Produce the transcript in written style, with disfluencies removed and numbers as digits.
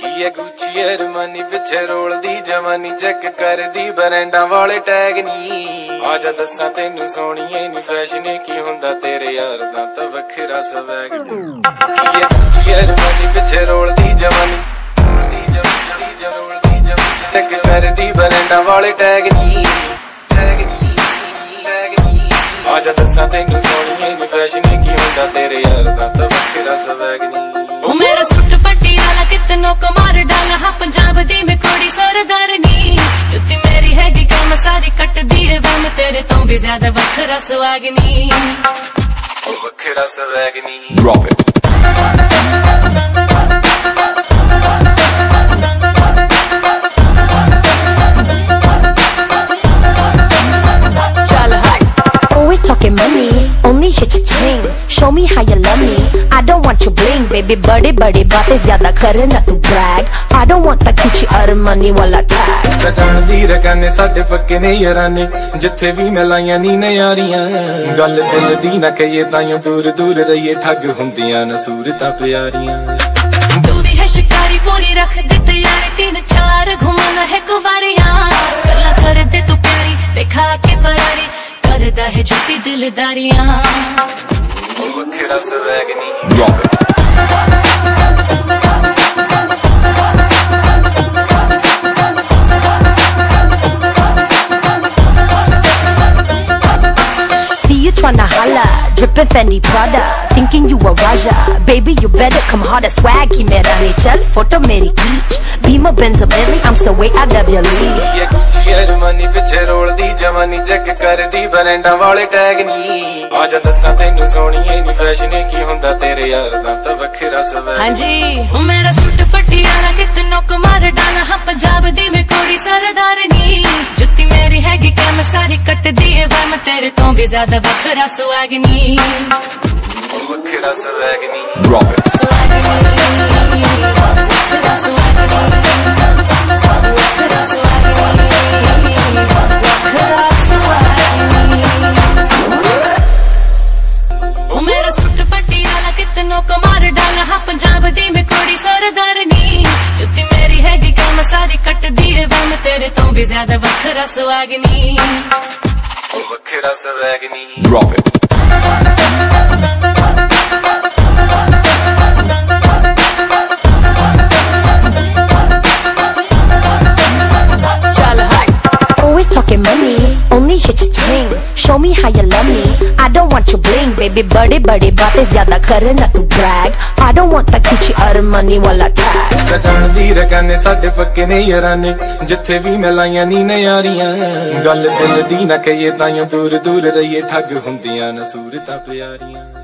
ये Gucci Armani पिछे रोल दी जवानी चेक कर दी ब्रांडा वाले टैग नी। आजा दसा तेनू सोनिए नी फैशन की हुंदा तेरे यार दा तां वखरा स्वैग नी। ये गुच्ची अरमानी पिछे रोल दी जवानी चेक कर दी ब्रांडा वाले टैग नी। आजा दसा तेनू सोनिए नी फैशन की हुंदा तेरे यार दा तां वखरा स्वैग नी। ओ मेरा सुट पटियाला कितनों को मार डाला हाँ पंजाब दी मैं कोड़ी सरदारनी। जुत्ती मेरी हैगी कम सारी कट दी है वह मैं तेरे तो भी ज्यादा वखरा स्वैगनी। वखरा स्वैगनी। Drop it. Always talking money, only hit your ting. Show me how you love me. I don't want your bling, baby. बड़े बड़े बातें ज्यादा करे ना तू brag. I don't want that Gucci Armani वाला tag. पहचान दी रकाने साडे पक्के ने याराने जिथे भी मिलाइयां नी ने यारियां। गल दिल दी ना कहिए ताइयों दूर दूर रहिए ठग हुंदियां न सूरतां प्यारियां। तू भी है शिकारी पूरी रख दे तैयार 3-4 घुमाना है कुवारियां। गल्ला कर दे तू प्यारी बेखा के फरारी करदा है झूठी दिलदारियां। वखरा स्वैगनी। Drop it. Tryna holla, drippin' Fendi Prada, thinking you a Raja. Baby, you better come harder, swag ki mera nahi chal, photo meri खींच. Beamer Benz Bentley, I'm still way out of your league. ये Gucci Armani पिछे रोल दी जवानी check कर दी ब्रांडा वाले tag नी। आजा दसा तेनू सोनिए नी फैशन की हुंदा तेरे यार दा तां वखरा स्वैग। हाँ जी, ओ मेरा सुट पटियाला कितनों को मार डाला हाँ पंजाब दी मैं कोड़ी सरदारनी। जुत्ती मेरी हैगी कम सारी कट दी है वह मैं तेरे तो भी ज्यादा वखरा स्वैगनी। वखरा स्वैगनी। Drop it. ओ मेरा सुट पटियाला कितनों को मार डाला हाँ पंजाब दी मैं कोड़ी सरदारनी। जुत्ती मेरी हैगी कम सारी कट दी है वह मैं तेरे तो भी ज्यादा वखरा स्वैगनी। वखरा स्वैगनी। Drop it. Always talking money, only hit your ting. Show me how you love me. I don't want your bling, baby. बड़े बड़े बातें ज्यादा करे ना तू brag. I don't want that Gucci Armani वाला tag. पहचान दी रकाने साडे पक्के ने याराने जिथे भी मिलाइयां नी ने यारियां। गल दिल दी ना कहिए ताइयों दूर दूर रहिए ठग हुंदियां न सूरतां प्यारियां।